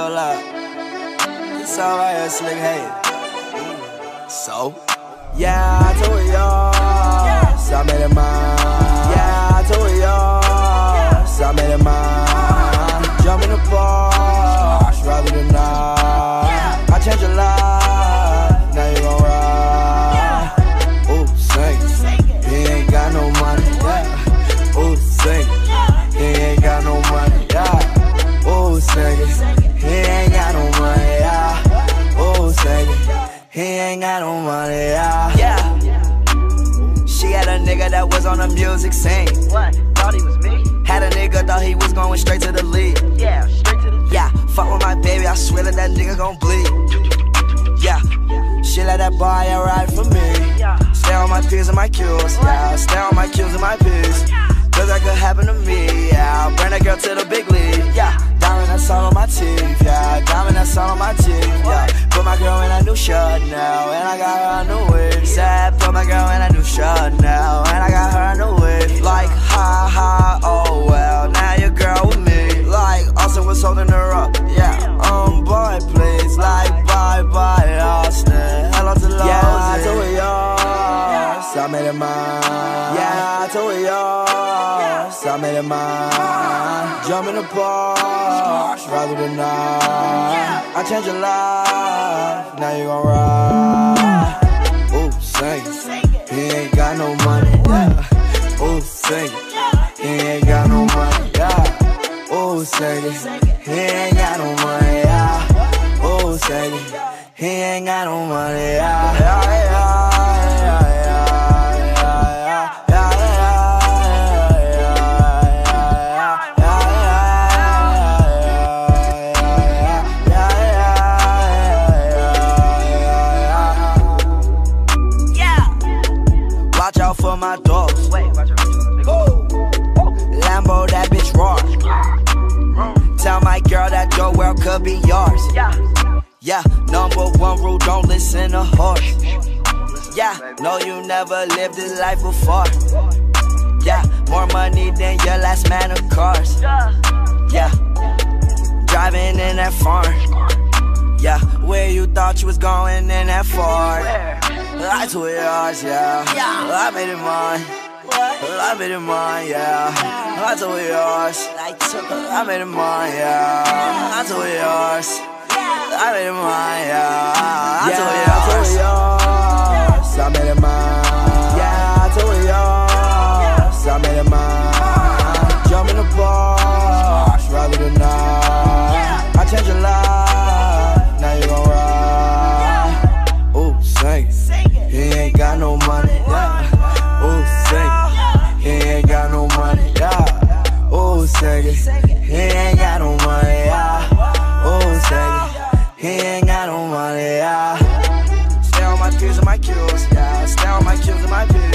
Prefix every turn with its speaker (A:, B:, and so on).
A: chill out. It's alright, it's slick, hey. So? Yeah, I told y'all, so I made it mine. Yeah, I told y'all, so I made it mine. Jump in the Porsche, rather than not. I changed your life, now you gon' ride. Ooh, sing it. He ain't got no money, yeah. Ooh, sing it. He ain't got no money, yeah. Ooh, sing it. He ain't got no money, yeah. Ooh, sing it. He ain't got no money, yeah. She had a nigga that was on the music scene.
B: What? Thought he was me?
A: Had a nigga, thought he was going straight to the league.
B: Yeah, straight to the
A: Yeah, fuck with my baby, I swear that nigga gon' bleed. Yeah, she let that boy ride for me. Stay on my P's and my Q's, yeah. Stay on my Q's and my P's. Cause that could happen to me, yeah. Bring that girl to the big league, yeah. Diamond that's all on my teeth, yeah. Diamond that's all on my teeth, yeah. Put my girl in a new shirt now, and I got her a new wig. Said, put my girl in a new shirt now, and I got her a new wig. Like, ha ha, oh well, now your girl with me. Like, Austin was holding her up, yeah. Boy, please, like, bye bye, Austin. Hello to Lil Uzi. Yeah, I told y'all, so I made it mine. Yeah, I told y'all, so I made it mine. Jump in the Porsche, rather than not. I changed your life, now you gon' ride. Ooh, sing it. He ain't got no money, yeah. Ooh, sing it. He ain't got no money, yeah. Ooh, sing it. He ain't got no money, yeah. Ooh, sing it. He ain't got no money, yeah. Yeah, yeah, yeah, yeah, yeah, yeah. Watch out for my dogs.
B: Wait, watch out.
A: Lambo, that bitch raw. Tell my girl that your world could be yours. Yeah, number one rule, don't listen to horse. Yeah, no, you never lived this life before. Yeah, more money than your last man of cars. Yeah, driving in that farm. Yeah, where you thought you was going in that Ford. I told yours, yeah. I made it mine. I made it mine, yeah. I told yours. I made it mine, yeah. I told yours. I made it mine, yeah. I told yours. I made it mine. Yeah, I told yours. I made it mine. Jump in the Porsche, rather than not. I changed your life, now you gon' ride. Ooh, sing it. He ain't got no money, yeah. Ooh, sing it. He ain't got no money, yeah. Ooh, sing it. He ain't got no money, yeah. Ooh, sing it. He ain't got no money, yeah. Stay on my Q's and my Q's, yeah. Stay on my Q's and my P's.